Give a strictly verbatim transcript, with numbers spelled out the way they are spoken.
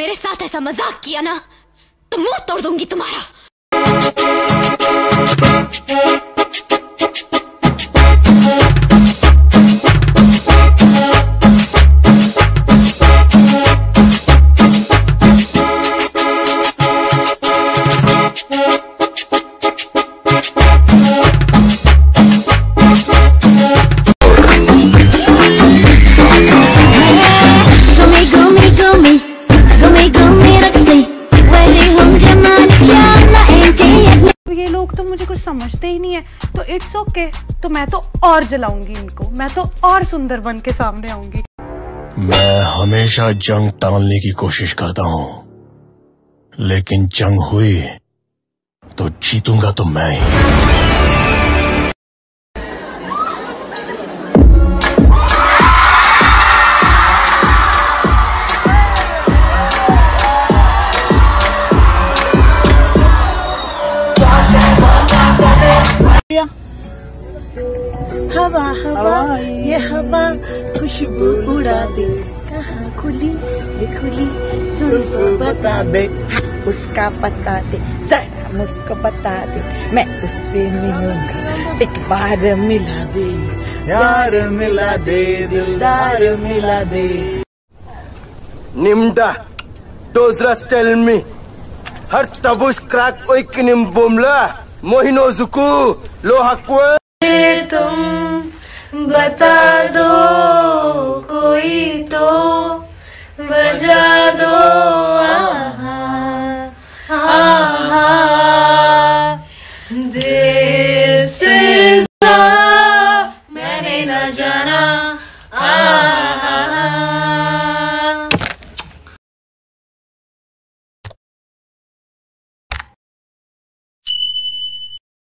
मेरे साथ ऐसा मजाक किया ना तो मुंह तोड़ दूंगी तुम्हारा। ये लोग तो मुझे कुछ समझते ही नहीं है, तो इट्स ओके तो मैं तो और जलाऊंगी इनको, मैं तो और सुंदर बन के सामने आऊंगी। मैं हमेशा जंग टालने की कोशिश करता हूँ, लेकिन जंग हुई तो जीतूंगा तो मैं ही। हवा हवा ये हवा खुशबू उड़ा दे, कहाँ खुली ये खुली सुन बता दे, उसका पता दे जरा मुझको बता दे, मैं उससे मिलूंगा एक बार मिला दे, यार मिला दे दिलदार मिला दे। Nimda, Dozras tell me, har tabush crack oikinim bumla, mohino zuku, lohakwe. तुम बता दो कोई तो बजा दो